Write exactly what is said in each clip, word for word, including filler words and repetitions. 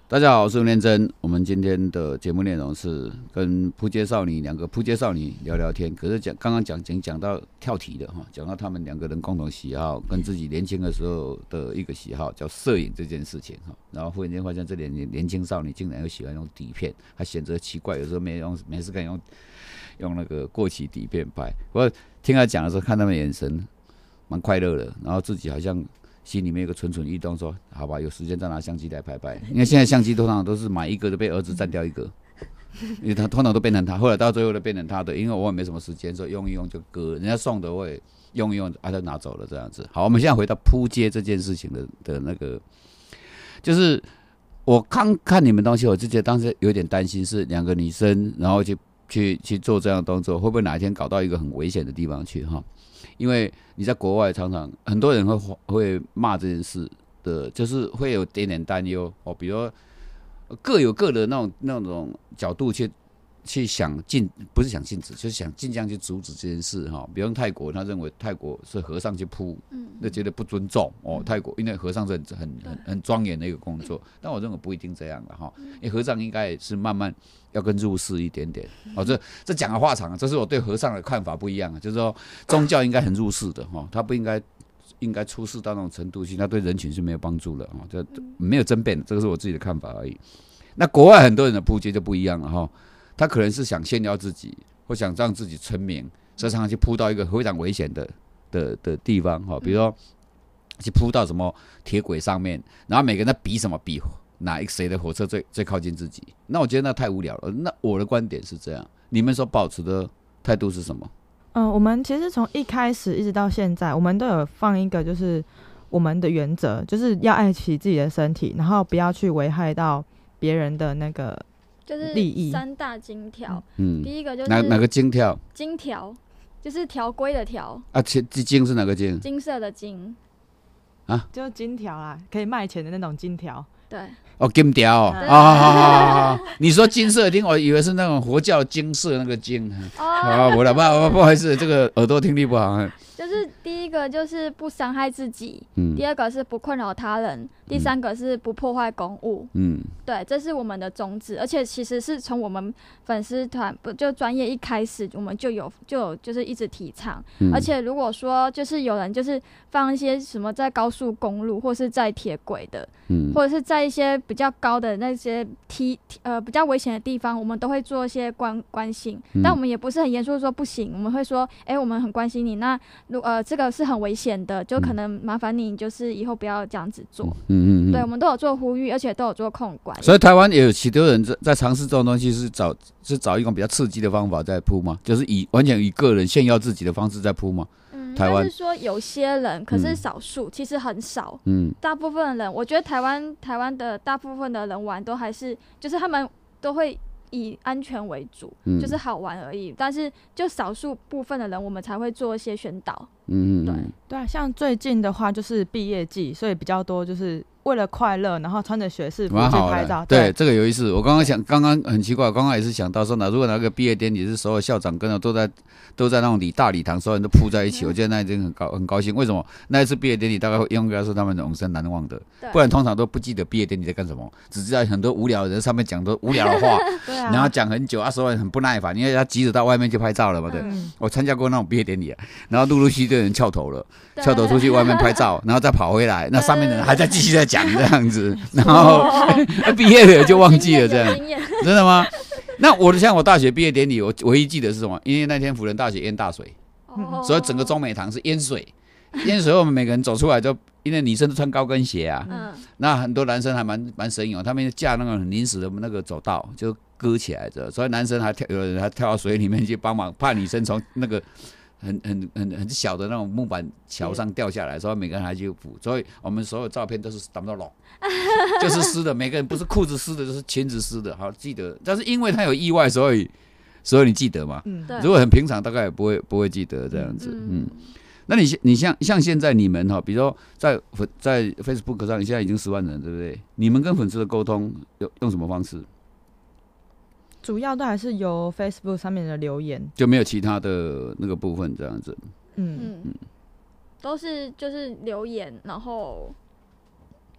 大家好，我是吴念真。我们今天的节目内容是跟扑街少女两个扑街少女聊聊天。可是讲刚刚讲讲讲到跳题的哈，讲到他们两个人共同喜好，跟自己年轻的时候的一个喜好，叫摄影这件事情哈。然后忽然间发现这年年轻少女竟然又喜欢用底片，还显得奇怪，有时候没用没事干用用那个过期底片拍。不过听他讲的时候，看他们眼神蛮快乐的，然后自己好像。心里面有个蠢蠢欲动，说：“好吧，有时间再拿相机来拍拍。”因为现在相机通常都是买一个都被儿子占掉一个，因为他通常都变成他，后来到最后都变成他的。因为我也没什么时间，所以用一用就割，人家送的我也用一用，啊，就拿走了这样子。好，我们现在回到扑街这件事情的的那个，就是我刚看你们东西，我就觉得当时有点担心，是两个女生，然后去去去做这样的动作，会不会哪一天搞到一个很危险的地方去哈？因为你在国外常常很多人会会骂这件事的，就是会有点点担忧哦。比如说各有各的那种那种角度去去想禁，不是想禁止，就是想尽量去阻止这件事哈。比如泰国，他认为泰国是和尚去扑，那觉得不尊重哦。泰国因为和尚是很很很很庄严的一个工作，但我认为不一定这样了哈。因为和尚应该是慢慢。要更入世一点点哦，这这讲的话长，这是我对和尚的看法不一样啊。就是说，宗教应该很入世的哈，他不应该应该出世到那种程度去，他对人群是没有帮助的哈，这没有争辩，这个是我自己的看法而已。那国外很多人的扑街就不一样了哈，他可能是想炫耀自己，或想让自己成名，所以常常去扑到一个非常危险的的的地方哈，比如说去扑到什么铁轨上面，然后每个人在比什么比。哪一个谁的火车最最靠近自己？那我觉得那太无聊了。那我的观点是这样，你们所保持的态度是什么？ 嗯、呃，我们其实从一开始一直到现在，我们都有放一个就是我们的原则，就是要爱惜自己的身体，然后不要去危害到别人的那个利益。 就是三大金条， 嗯， 第一个就是哪哪个金条？ 金条，就是条规的条。 啊，金是哪个金？ 金色的金。 啊， 就金条啦，可以卖钱的那种金条。 对。 哦，金条哦，啊，你说金色的金，我以为是那种佛教金色那个金。啊，我了，不不好意思，这个耳朵听力不好。 就是第一个就是不伤害自己， 嗯， 第二个是不困扰他人，嗯，第三个是不破坏公物，嗯，对，这是我们的宗旨，而且其实是从我们粉丝团不就专业一开始，我们就有就有就是一直提倡，嗯，而且如果说就是有人就是放一些什么在高速公路或是在铁轨的，嗯，或者是在一些比较高的那些梯呃比较危险的地方，我们都会做一些关关心，嗯，但我们也不是很严肃说不行，我们会说，哎，欸，我们很关心你，那呃这个是很危险的，就可能麻烦你就是以后不要这样子做，嗯嗯嗯，对，我们都有做呼吁，而且都有做控管。 所以台湾也有许多人在在尝试这种东西，是找是找一种比较刺激的方法在扑吗？就是以完全以个人炫耀自己的方式在扑吗？ 嗯， 台湾是说有些人，可是少数，嗯，其实很少。 嗯， 大部分的人，我觉得台湾台湾的大部分的人玩都还是，就是他们都会以安全为主，嗯，就是好玩而已。但是就少数部分的人，我们才会做一些宣导。嗯，对对啊，像最近的话就是毕业季，所以比较多就是为了快乐，然后穿着学士服去拍照。 对，对，这个有意思。我刚刚想，刚刚很奇怪，刚刚也是想到说，那如果那个毕业典礼是所有校长跟着都在都在那种礼大礼堂，所有人都扑在一起，嗯，我觉得那已经很高很高兴。为什么那一次毕业典礼大概应该是他们永生难忘的？不然通常都不记得毕业典礼在干什么，只知道很多无聊的人上面讲多无聊的话，对啊，然后讲很久啊，所有人很不耐烦，因为他急着到外面去拍照了嘛。对，嗯，我参加过那种毕业典礼啊，然后陆陆续续的人翘头了。翘头出去外面拍照，然后再跑回来，那上面的人还在继续在讲这样子，然后毕业了就忘记了这样，真的吗？那我像我大学毕业典礼，我唯一记得是什么？因为那天辅仁大学淹大水，哦，所以整个中美堂是淹水，淹水我们每个人走出来就，因为女生都穿高跟鞋啊，嗯，那很多男生还蛮蛮神勇，他们架那个很临时的那个走道就搁起来着，所以男生还跳，有人还跳到水里面去帮忙，怕女生从那个。很很很很小的那种木板桥上掉下来，所以每个人还去扶，所以我们所有照片都是打不到拢，就是湿的，每个人不是裤子湿的，就是裙子湿的。好记得，但是因为他有意外，所以所以你记得嘛？嗯，如果很平常，大概也不会不会记得这样子。嗯，嗯那你你像像现在你们哈，比如说在在 Facebook 上，你现在已经十万人，对不对？你们跟粉丝的沟通用用什么方式？ 主要都还是由 Facebook 上面的留言， 就没有其他的那个部分这样子。 嗯嗯，都是就是留言，然后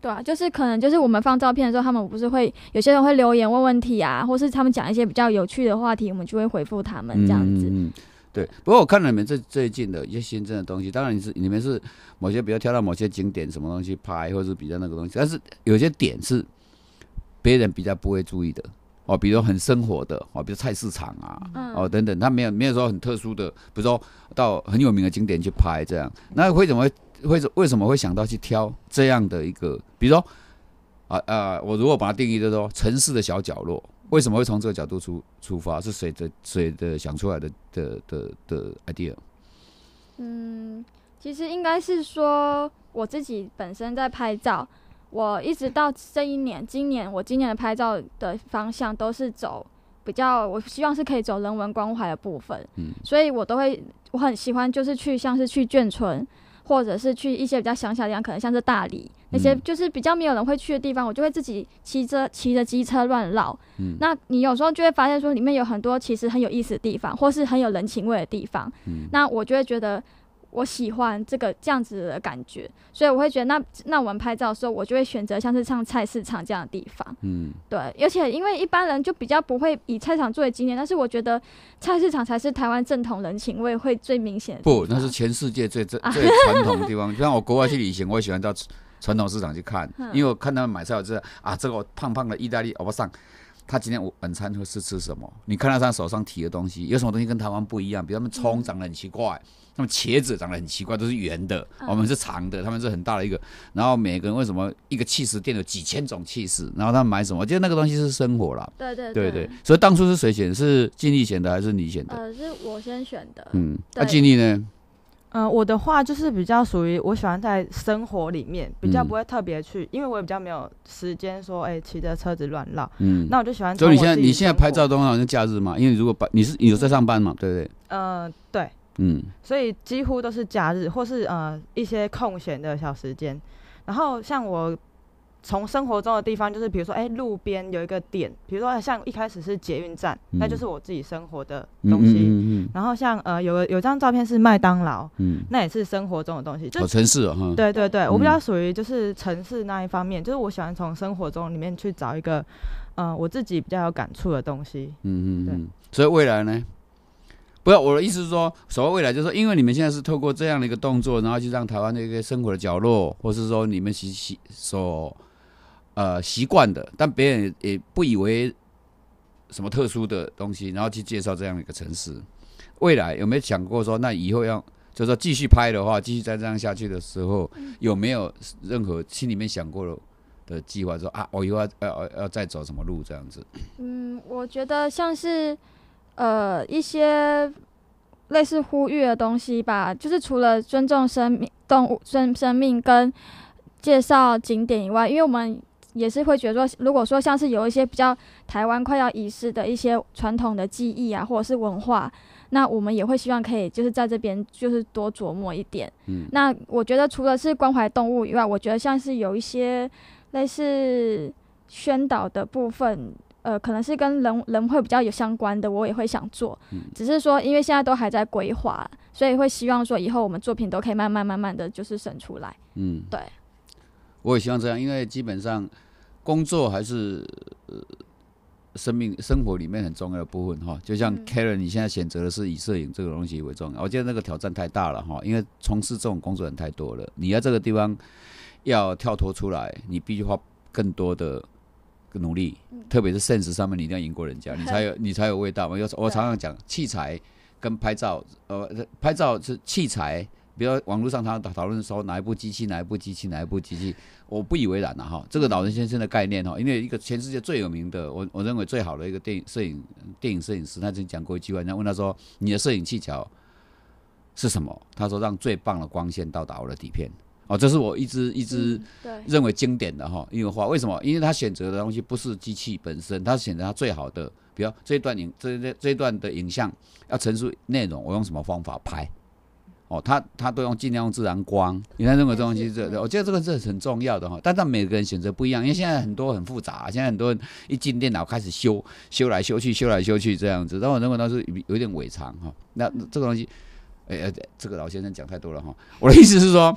对啊，就是可能就是我们放照片的时候，他们不是会有些人会留言问问题啊，或是他们讲一些比较有趣的话题，我们就会回复他们这样子。 嗯嗯嗯对，不过我看了你们这最近的一些新增的东西，当然你是你们是某些比较挑到某些景点什么东西拍，或者是比较那个东西，但是有些点是别人比较不会注意的哦，比如说很生活的哦，比如菜市场啊、嗯、哦等等，他没有没有说很特殊的，比如说到很有名的景点去拍这样，那会怎么会为什么会想到去挑这样的一个，比如说啊啊，我如果把它定义就是说城市的小角落。为什么会从这个角度出出发？是谁的谁的想出来的的的的 idea？ 嗯，其实应该是说我自己本身在拍照，我一直到这一年，今年我今年的拍照的方向都是走比较，我希望是可以走人文关怀的部分，嗯，所以我都会我很喜欢就是去像是去眷村。或者是去一些比较乡下的地方，可能像是大理那些就是比较没有人会去的地方，我就会自己骑着骑着机车乱绕。嗯，那你有时候就会发现说，里面有很多其实很有意思的地方，或是很有人情味的地方。嗯，那我就会觉得我喜欢这个这样子的感觉，所以我会觉得那那我们拍照的时候，我就会选择像是像菜市场这样的地方。嗯，对，而且因为一般人就比较不会以菜市场作为景点，但是我觉得菜市场才是台湾正统人情味会最明显的地方。 不，那是全世界最最最传统的地方。像我国外去旅行，我也喜欢到传统市场去看，因为我看他们买菜，我知道啊，这个胖胖的意大利欧巴桑。他今天晚餐会是吃什么？你看到他手上提的东西，有什么东西跟台湾不一样？比如他们葱长得很奇怪，他们茄子长得很奇怪，都是圆的，我们是长的，他们是很大的一个。然后每个人为什么一个起司店有几千种起司？然后他们买什么？我觉得那个东西是生活啦。 对对对, 对对。所以当初是谁选？是静丽选的还是你选的？ 呃，是我先选的。 嗯，那静丽呢？ 嗯、呃，我的话就是比较属于我喜欢在生活里面，比较不会特别去、嗯，因为我也比较没有时间说，哎、欸，骑着车子乱绕。嗯，那我就喜欢。 所以你现在你现在拍照都好像假日嘛？因为如果你是你有在上班嘛，对不对？ 呃，对。 嗯。所以几乎都是假日或是呃一些空闲的小时间，然后像我。从生活中的地方，就是比如说，哎、欸，路边有一个点，比如说像一开始是捷运站、嗯，那就是我自己生活的东西。嗯嗯嗯嗯、然后像呃，有有张照片是麦当劳、嗯，那也是生活中的东西。就哦，城市哦， 对对对，我比较属于就是城市那一方面，嗯、就是我喜欢从生活中里面去找一个，呃，我自己比较有感触的东西。 嗯嗯嗯。所以未来呢？不要，我的意思是说，所谓未来就是说，因为你们现在是透过这样的一个动作，然后去让台湾的一个生活的角落，或是说你们习习所。呃，习惯的，但别人也不以为什么特殊的东西，然后去介绍这样的一个城市。未来有没有想过说，那以后要就是说继续拍的话，继续再这样下去的时候，嗯、有没有任何心里面想过的的计划？说啊，我以后要要要再走什么路这样子？ 嗯，我觉得像是呃一些类似呼吁的东西吧，就是除了尊重生命、动物生生命跟介绍景点以外，因为我们也是会觉得说，如果说像是有一些比较台湾快要遗失的一些传统的技艺啊，或者是文化，那我们也会希望可以就是在这边就是多琢磨一点。嗯，那我觉得除了是关怀动物以外，我觉得像是有一些类似宣导的部分，呃，可能是跟人人会比较有相关的，我也会想做。嗯，只是说因为现在都还在规划，所以会希望说以后我们作品都可以慢慢慢慢的就是生出来。嗯，对。 我也希望这样，因为基本上。工作还是、呃、生命生活里面很重要的部分哈，就像 Karen 你现在选择的是以摄影这个东西为重要，我觉得那个挑战太大了哈，因为从事这种工作人太多了，你要这个地方要跳脱出来，你必须花更多的努力，特别是现实上面你一定要赢过人家，你才有你才有味道嘛。我常常讲器材跟拍照，呃，拍照是器材。比如网络上他讨论说哪一部机器哪一部机器哪一部机器，我不以为然了哈。这个老人先生的概念哈，因为一个全世界最有名的，我我认为最好的一个电影摄影电影摄影师，他曾经讲过一句话，人家问他说：“你的摄影技巧是什么？”他说：“让最棒的光线到达我的底片。”哦，这是我一直一直认为经典的哈一句话。为什么？因为他选择的东西不是机器本身，他选择他最好的，比如这一段影这这这一段的影像要陈述内容，我用什么方法拍？哦，他他都用尽量用自然光，你看认为这东西这，我觉得这个是很重要的哈。但但每个人选择不一样，因为现在很多很复杂，现在很多人一进电脑开始修修来修去，修来修去这样子，但我认为那是有点伪常哈。那这个东西，哎、欸、这个老先生讲太多了哈。我的意思是说，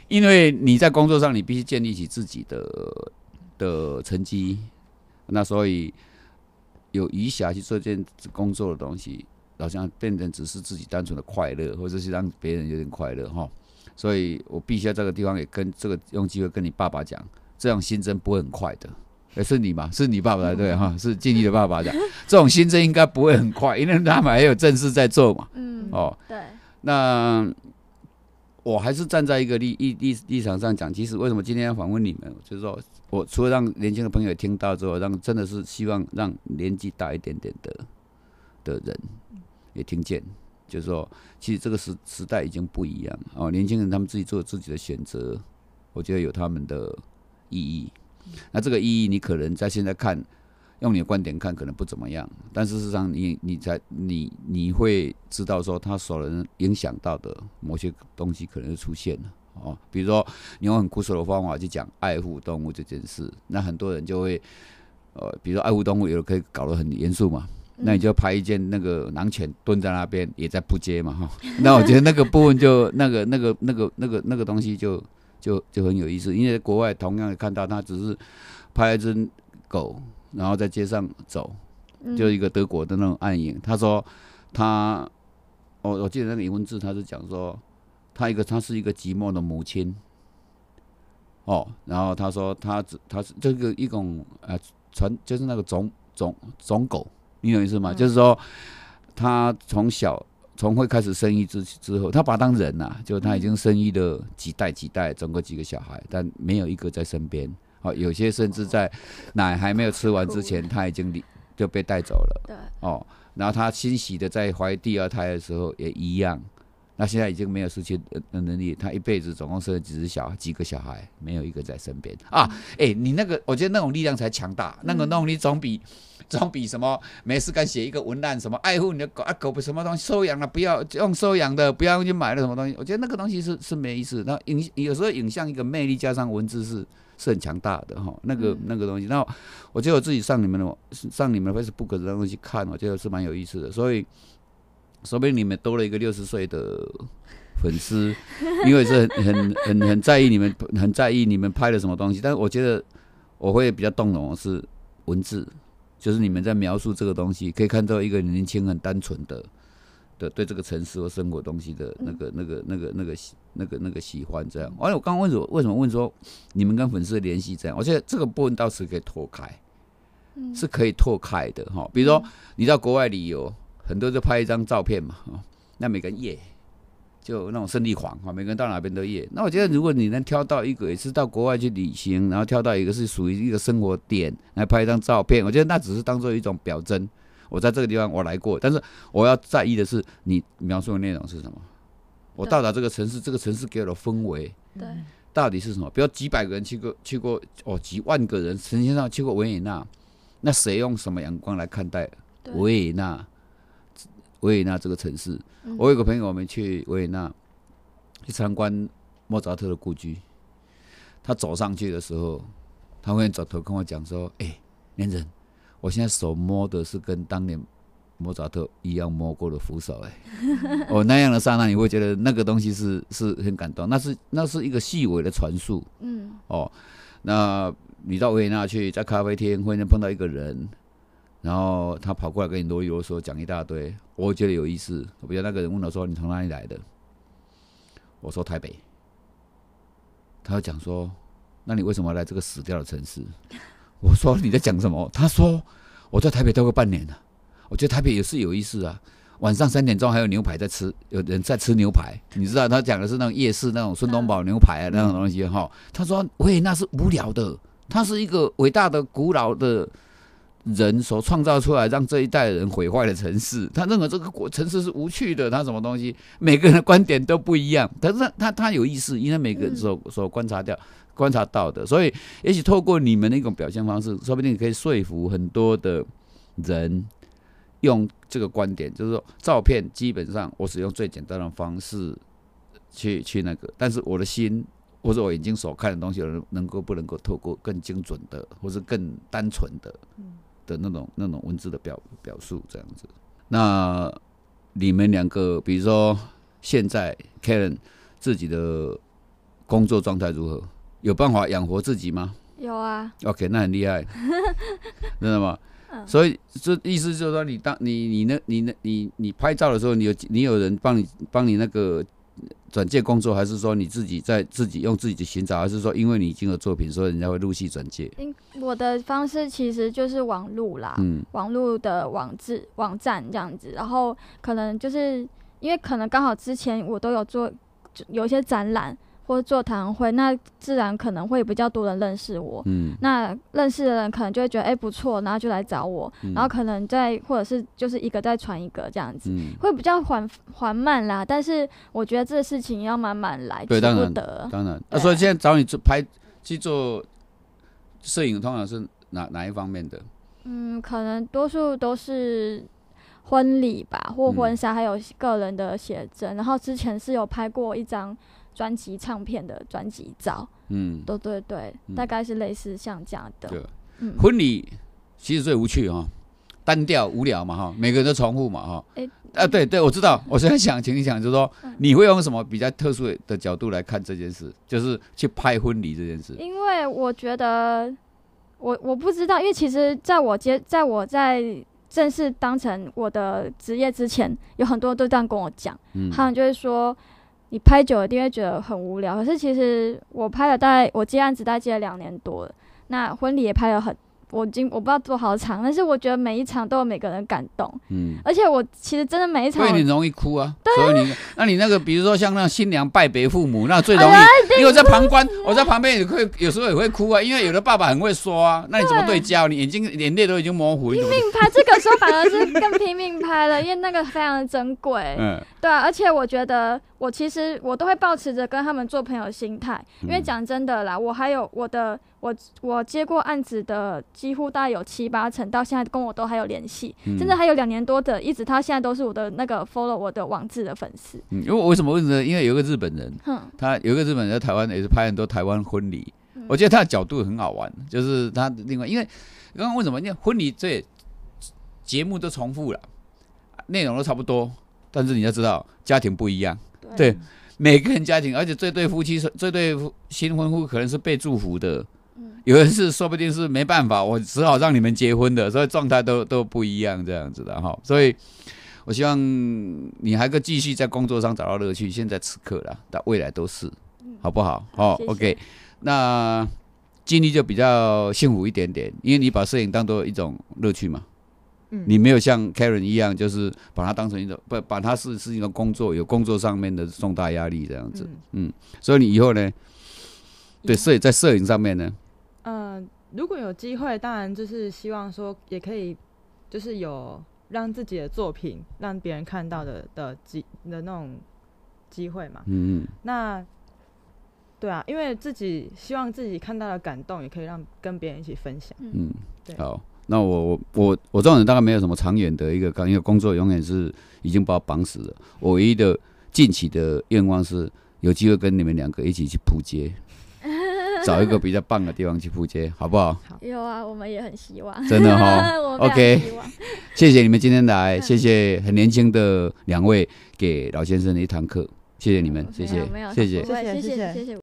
因为你在工作上你必须建立起自己的的成绩，那所以有余暇去做这件工作的东西，好像变成只是自己单纯的快乐，或者是让别人有点快乐哈。所以我必须在这个地方也跟这个用机会跟你爸爸讲，这样新增不会很快的。欸、是你吗？是你爸爸才对哈，是静怡的爸爸讲，这种新增应该不会很快，因为他们还有正事在做嘛。 嗯， 哦， 对。 那我还是站在一个立立立场上讲，其实为什么今天要访问你们，就是说我除了让年轻的朋友听到之后，让真的是希望让年纪大一点点的的人也听见，就是说，其实这个时时代已经不一样哦，年轻人他们自己做自己的选择，我觉得有他们的意义。那这个意义，你可能在现在看，用你的观点看，可能不怎么样，但事实上你，你才你你会知道说，他所能影响到的某些东西可能就出现了哦。比如说，你用很古手的方法去讲爱护动物这件事，那很多人就会，呃，比如说爱护动物，有的可以搞得很严肃嘛。那你就拍一件那个狼犬蹲在那边，也在扑街嘛哈。那我觉得那个部分就那个那个那个那个那个东西就就就很有意思，因为国外同样看到他只是拍一只狗，然后在街上走，就一个德国的那种暗影。他说他，我我记得那个英文字，他是讲说他一个他是一个寂寞的母亲，哦，然后他说他他是这个一种呃传就是那个种种种狗。你有意思吗？嗯、就是说，他从小从会开始生育之之后，他把他当人呐、啊，就他已经生育了几代几代，总共几个小孩，但没有一个在身边。哦，有些甚至在奶还没有吃完之前，他已经就被带走了。对。哦，然后他欣喜的在怀第二胎的时候也一样。那现在已经没有失去能力，他一辈子总共生了几只小孩，几个小孩，没有一个在身边啊！哎、欸，你那个，我觉得那种力量才强大，那个动力总比总比什么没事干写一个文案，什么爱护你的狗啊，狗什么东西收养了，不要用收养的，不要去买了什么东西，我觉得那个东西是是没意思。那影有时候影像一个魅力加上文字是是很强大的哈，那个、嗯、那个东西。那我觉得我自己上你们的上你们的 Facebook 的东西看，我觉得是蛮有意思的，所以。说不定你们多了一个六十岁的粉丝，因为是很很很很在意你们，很在意你们拍了什么东西。但是我觉得我会比较动容的是文字，就是你们在描述这个东西，可以看到一个年轻很单纯的的对这个城市和生活东西的那个那个那个那个那个那个喜欢这样。而且我刚刚问说为什么问说你们跟粉丝的联系这样，我觉得这个部分倒是可以拓开，是可以拓开的哈。比如说你到国外旅游。很多就拍一张照片嘛，哦，那每个人耶，就那种胜利狂啊，每个人到哪边都耶。那我觉得，如果你能挑到一个也是到国外去旅行，然后挑到一个是属于一个生活点来拍一张照片，我觉得那只是当做一种表征。我在这个地方我来过，但是我要在意的是你描述的内容是什么。我到达这个城市，这个城市给我的氛围，对，到底是什么？比如几百个人去过，去过哦，几万个人成千上去过维也纳，那谁用什么眼光来看待维也纳？维也纳这个城市，我有个朋友，我们去维也纳去参观莫扎特的故居。他走上去的时候，他会转头跟我讲说：“哎、欸，年人，我现在手摸的是跟当年莫扎特一样摸过的扶手。”哎，哦，那样的刹那，你会觉得那个东西是是很感动，那是那是一个细微的传述。嗯，哦，那你到维也纳去，在咖啡厅会能碰到一个人。然后他跑过来跟你啰里啰嗦讲一大堆，我觉得有意思。比如那个人问我说：“你从哪里来的？”我说：“台北。”他讲说：“那你为什么要来这个死掉的城市？”我说：“你在讲什么？”他说：“我在台北待过半年了，我觉得台北也是有意思啊。晚上三点钟还有牛排在吃，有人在吃牛排。你知道他讲的是那种夜市那种孙东宝牛排啊那种东西哈。他说维也纳是无聊的，它是一个伟大的古老的。”人所创造出来让这一代人毁坏的城市，他认为这个城市是无趣的，他什么东西，每个人的观点都不一样，但是他他他有意思，因为每个人所所观察掉、观察到的，所以也许透过你们的一种表现方式，说不定可以说服很多的人用这个观点，就是说照片基本上我使用最简单的方式去去那个，但是我的心。或者我眼睛所看的东西，能够不能够透过更精准的，或是更单纯的的那种那种文字的表表述这样子。那你们两个，比如说现在 Karen 自己的工作状态如何？有办法养活自己吗？ 有啊。 OK， 那很厉害，真的吗？嗯、所以这意思就是说你，你当你你那你那你你拍照的时候，你有你有人帮你帮你那个转介工作，还是说你自己在自己用自己的寻找，还是说因为你已经有作品，所以人家会陆续转介？ 我的方式其实就是网路啦，嗯、网路的网志网站这样子，然后可能就是因为可能刚好之前我都有做有一些展览。或者座谈会，那自然可能会比较多人认识我。嗯，那认识的人可能就会觉得哎、欸、不错，然后就来找我，嗯、然后可能再或者是就是一个再传一个这样子，嗯、会比较缓缓慢啦。但是我觉得这个事情要慢慢来， 对，当然不得当然。那、啊、所以现在找你做拍去做摄影，通常是哪哪一方面的？ 嗯，可能多数都是婚礼吧，或婚纱，嗯、还有个人的写真。然后之前是有拍过一张。专辑唱片的专辑照，嗯，对对对，嗯、大概是类似像这样的。对， 嗯、婚礼其实最无趣哈、哦，单调无聊嘛哈，每个人都重复嘛哈。欸、啊，对对，我知道。我现在想，请你讲，就是说，嗯、你会用什么比较特殊的角度来看这件事，就是去拍婚礼这件事？ 因为我觉得，我我不知道，因为其实在我接，在我在正式当成我的职业之前，有很多人都这样跟我讲，嗯、他们就会说。你拍久了一定会觉得很无聊，可是其实我拍了大概我接案子大概接了两年多了，那婚礼也拍了很，我已经我不知道多少场，但是我觉得每一场都有每个人感动，嗯，而且我其实真的每一场， 所以你容易哭啊，所以你，那你那个比如说像那新娘拜别父母，那最容易，哎、因为我在旁观，我在旁边也会有时候也会哭啊，因为有的爸爸很会说啊，那你怎么对焦？你眼睛眼泪都已经模糊， 拼命拍这个时候反而是更拼命拍了，因为那个非常的珍贵，嗯，对啊，而且我觉得。我其实我都会抱持着跟他们做朋友的心态，因为讲真的啦，我还有我的我我接过案子的几乎大概有七八成，到现在跟我都还有联系，嗯、甚至还有两年多的，一直他现在都是我的那个 follow 我的网志的粉丝。 嗯，因为我为什么问呢？因为有一个日本人，嗯、他有一个日本人在台湾也是拍很多台湾婚礼，嗯、我觉得他的角度很好玩，就是他另外因为刚刚为什么？因为婚礼这节目都重复了，内容都差不多，但是你要知道家庭不一样。对，每个人家庭，而且这对夫妻，这对新婚夫可能是被祝福的，嗯、有的是说不定是没办法，我只好让你们结婚的，所以状态都都不一样，这样子的哈。所以，我希望你还可以继续在工作上找到乐趣，现在此刻啦，但未来都是，好不好？哦 ，OK， 那经历就比较幸福一点点，因为你把摄影当作一种乐趣嘛。你没有像 Karen 一样，就是把它当成一种不把它是是一个工作，有工作上面的重大压力这样子。嗯，嗯所以你以后呢，对摄影在摄影上面呢， 呃，如果有机会，当然就是希望说也可以，就是有让自己的作品让别人看到的的机的那种机会嘛。嗯嗯。那对啊，因为自己希望自己看到的感动，也可以让跟别人一起分享。嗯， 对。好。那我我我这种人大概没有什么长远的一个，因为工作永远是已经把我绑死了。我唯一的近期的愿望是有机会跟你们两个一起去扑街，找一个比较棒的地方去扑街，好不好？ 好有啊，我们也很希望。 真的哈、哦、，OK， 谢谢你们今天来，谢谢很年轻的两位给老先生的一堂课，谢谢你们，谢谢， 没有谢谢， 谢谢，谢谢，谢谢。